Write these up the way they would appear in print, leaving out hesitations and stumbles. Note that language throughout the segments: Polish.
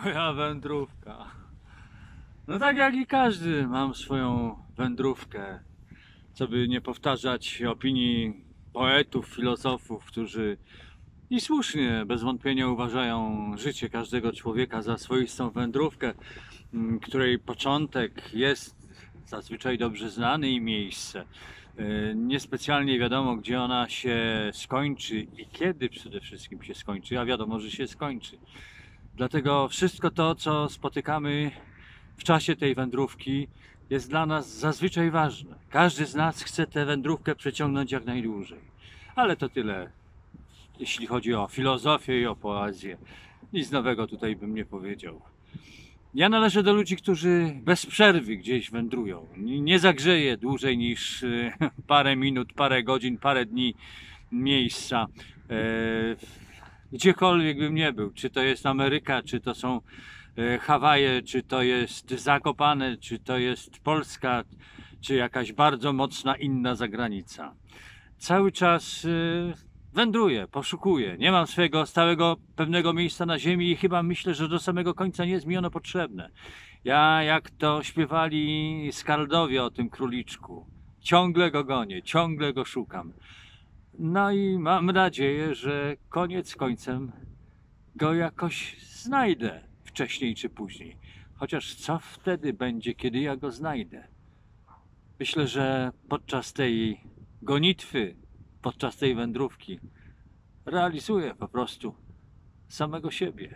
Moja wędrówka. No tak jak i każdy, mam swoją wędrówkę. Co by nie powtarzać opinii poetów, filozofów, którzy i słusznie, bez wątpienia uważają życie każdego człowieka za swoistą wędrówkę, której początek jest zazwyczaj dobrze znany i miejsce. Niespecjalnie wiadomo, gdzie ona się skończy i kiedy przede wszystkim się skończy, a wiadomo, że się skończy. Dlatego wszystko to, co spotykamy w czasie tej wędrówki, jest dla nas zazwyczaj ważne. Każdy z nas chce tę wędrówkę przeciągnąć jak najdłużej. Ale to tyle, jeśli chodzi o filozofię i o poezję. Nic nowego tutaj bym nie powiedział. Ja należę do ludzi, którzy bez przerwy gdzieś wędrują. Nie zagrzeję dłużej niż parę minut, parę godzin, parę dni miejsca. Gdziekolwiek bym nie był. Czy to jest Ameryka, czy to są Hawaje, czy to jest Zakopane, czy to jest Polska, czy jakaś bardzo mocna inna zagranica. Cały czas wędruję, poszukuję. Nie mam swojego stałego, pewnego miejsca na ziemi i chyba myślę, że do samego końca nie jest mi ono potrzebne. Ja, jak to śpiewali skaldowie o tym króliczku, ciągle go gonię, ciągle go szukam. No i mam nadzieję, że koniec końcem go jakoś znajdę, wcześniej czy później. Chociaż co wtedy będzie, kiedy ja go znajdę? Myślę, że podczas tej gonitwy, podczas tej wędrówki realizuję po prostu samego siebie.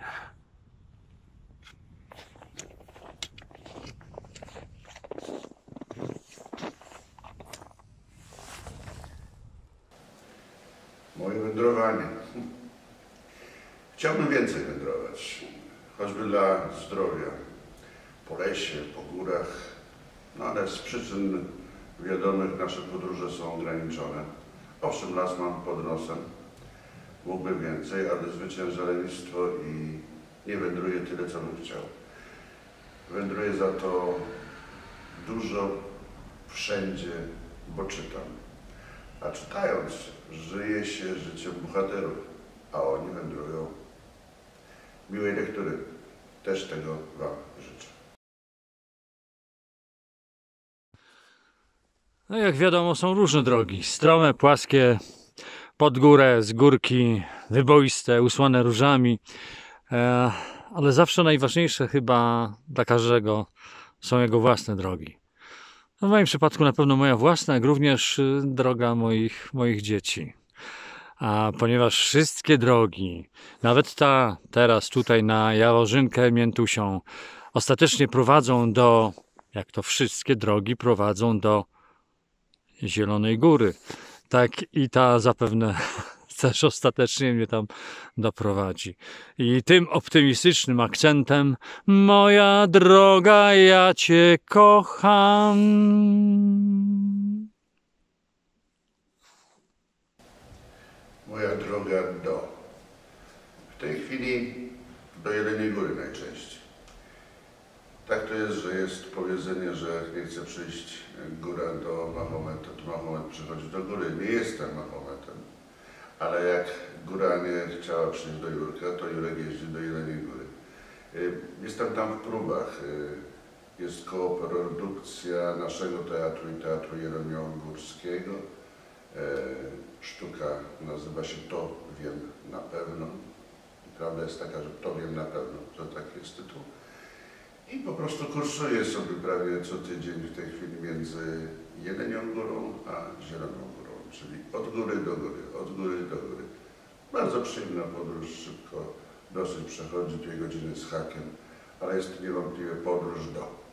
Moje wędrowanie. Chciałbym więcej wędrować, choćby dla zdrowia. Po lesie, po górach, no ale z przyczyn wiadomych nasze podróże są ograniczone. Owszem, las mam pod nosem, mógłbym więcej, ale zwycięża lenistwo i nie wędruję tyle, co bym chciał. Wędruję za to dużo, wszędzie, bo czytam. A czytając, żyje się życiem bohaterów, a oni wędrują. Miłej lektury. Też tego Wam życzę. No jak wiadomo, są różne drogi. Strome, płaskie, pod górę, z górki, wyboiste, usłane różami. Ale zawsze najważniejsze chyba dla każdego są jego własne drogi. No w moim przypadku na pewno moja własna, jak również droga moich dzieci. A ponieważ wszystkie drogi, nawet ta teraz tutaj na Jaworzynkę Miętusią, ostatecznie prowadzą do, jak to wszystkie drogi prowadzą do Zielonej Góry, tak i ta zapewne też ostatecznie mnie tam doprowadzi. I tym optymistycznym akcentem: moja droga, ja Cię kocham. Moja droga w tej chwili do Jeleniej Góry najczęściej. Tak to jest, że jest powiedzenie, że jak nie chce przyjść góra do Mahometa, to Mahomet przychodzi do góry. Nie jestem Mahometem, ale jak góra nie chciała przyjść do Jurka, to Jurek jeździ do Jeleniej Góry. Jestem tam w próbach. Jest koprodukcja naszego teatru i Teatru Jeleniogórskiego. Sztuka nazywa się To wiem na pewno. Prawda jest taka, że to wiem na pewno, to taki jest tytuł. I po prostu kursuję sobie prawie co tydzień w tej chwili między Jelenią Górą a Zieloną Górą, czyli od góry do góry, od góry do góry. Bardzo przyjemna podróż, szybko dosyć przechodzi, 2 godziny z hakiem, ale jest niewątpliwie podróż do.